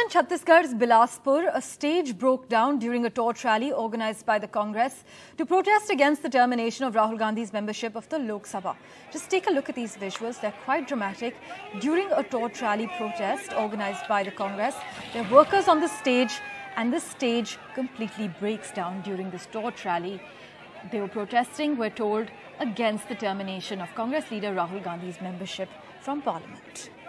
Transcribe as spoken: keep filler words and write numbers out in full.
In Chhattisgarh's Bilaspur, a stage broke down during a torch rally organized by the Congress to protest against the termination of Rahul Gandhi's membership of the Lok Sabha. Just take a look at these visuals. They're quite dramatic. During a torch rally protest organized by the Congress, there are workers on the stage, and the stage completely breaks down during this torch rally. They were protesting, we're told, against the termination of Congress leader Rahul Gandhi's membership from Parliament.